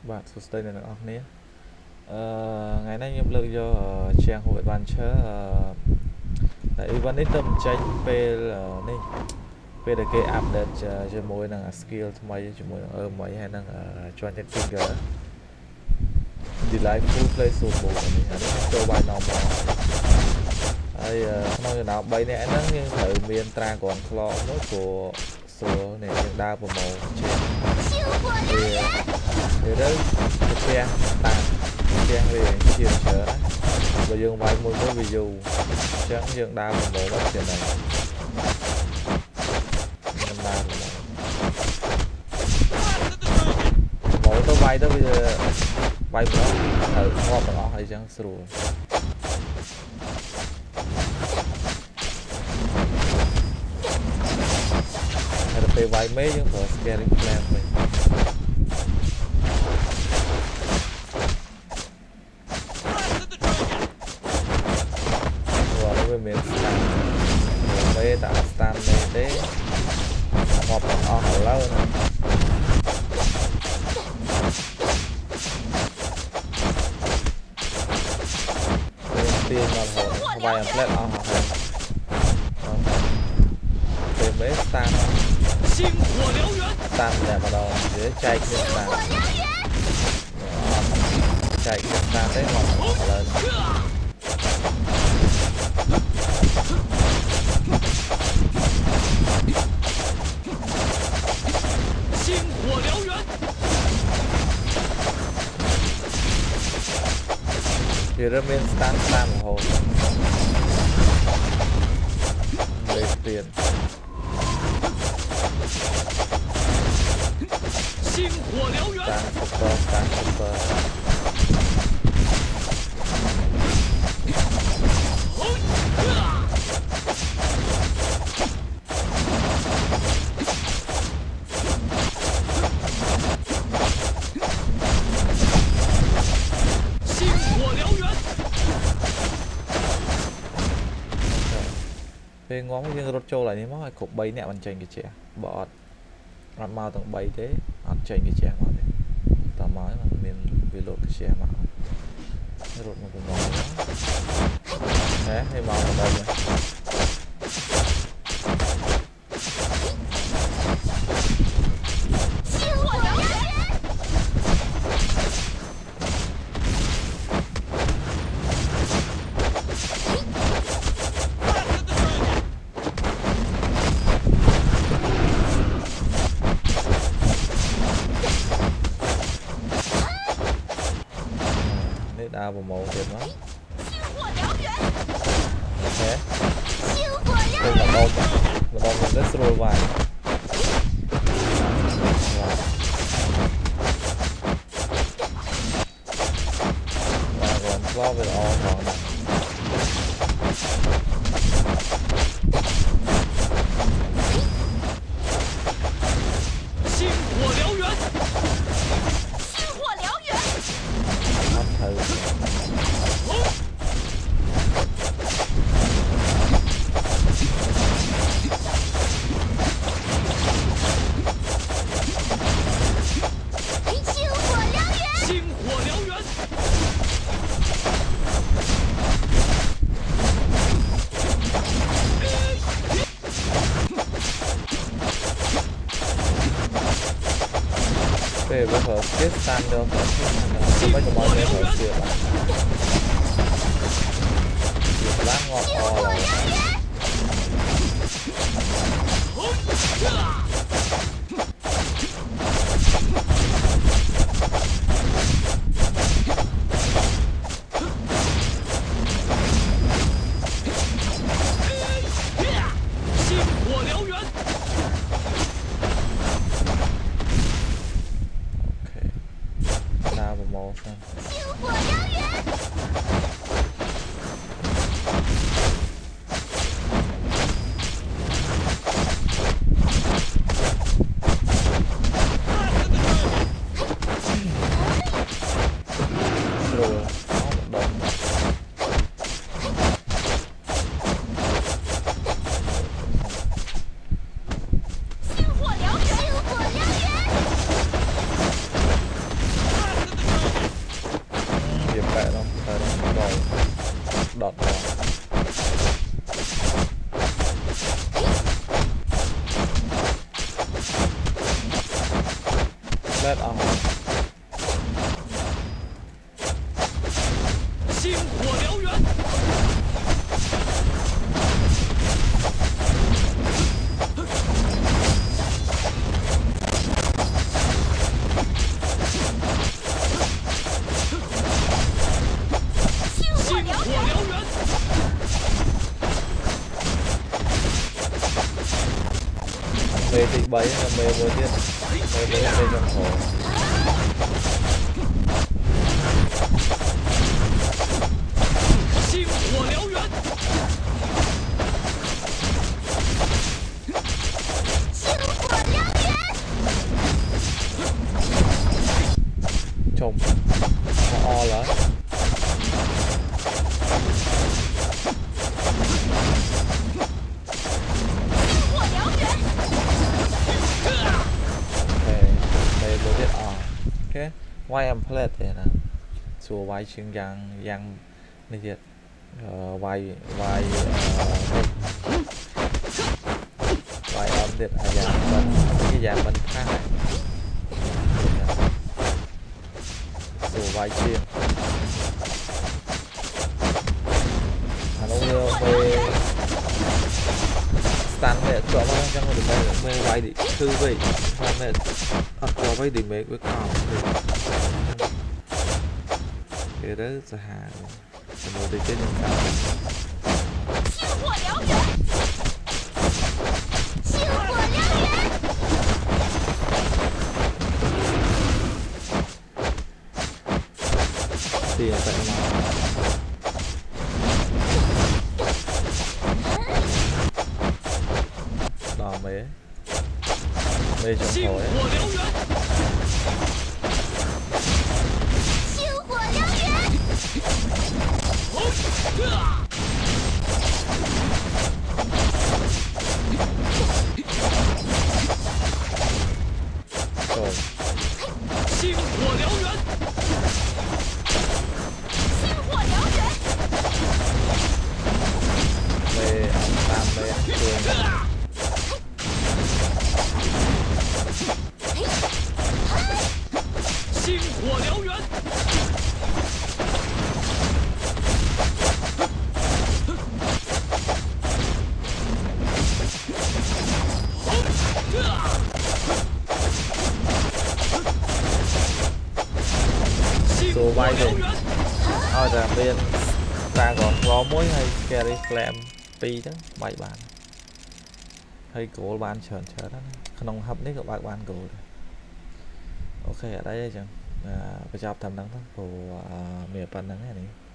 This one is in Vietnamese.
bạn số đây là nó nè ngày nay nhầm lượng do trang hội ban chớ tại vẫn ít tâm tranh về này về được cái update cho môi năng skill mấy cho môi ở mấy hay năng cho nhận finger delay full play số bộ này hả cho bài nào mà ai nói nào bay này nó như thử miền tra còn lo nó của số này đa vào màu thì đó xe tàn xe về chiều chở và dương vay môi có ví dụ chẳng dương đa vào màu mất tiền này màu tôi vay đó bây giờ vay của nó thử ngon của nó hay chẳng sửa hay là vay mấy những cái scaring plan mình rồi nó với mình stand đây đã stand này thế ngọt của nó hầu lâu nè tiền mà hồi vài plate ở họ tiền mấy stand stand để mà đầu dễ chạy cái stand chạy cái stand đấy ngọt lên thì ra bên stand một hồi lấy tiền stand super ngón riêng rốt trâu lại ní móc cục bay nè mình tranh cái trẻ bỏ ăn mau tầng bay thế ăn tranh cái trẻ mà ta nói là mình vì lột cái trẻ mà rốt một cái ngón thế hay mau ở đây này vào màu tiền lắm thế đây là bom mình rất rồi vài và còn lo về đó còn về với hợp kết stand đâu không có cho mọi người hợp việc lát ngọt to là Let on 星火燎原，星火燎原， mê thì bấy là mê mới tiết mê mới là mê trong khổ 星火燎原，星火燎原， chồng họ o lớn mê mới tiết ok why em play thế nào chùa why chương yang này thiệt why why why on thiệt dạng bên cái dạng bên khác chùa why chương nó về stand mẹ chọn vào trong một cái mê why đi thư vậy mẹ cho vậy đi mẹ với con cái đó sẽ hà một đi cái những cái 星火燎原，星火燎原， tiền phải mà đò mế mê trong 星 khối 火燎原，星火燎原， rồi 星火燎原，星火燎原， mê tam mê trường 星火燎原， số bay rồi là bên ta còn có mối hay carry clam pi đó 7 bàn hay cổ bàn chởn chởn đó không hấp nít của bạn bàn cổ ok ở đây chẳng ไปชอบทำหนังทั้งผู้เมียปันหนังแค่นี้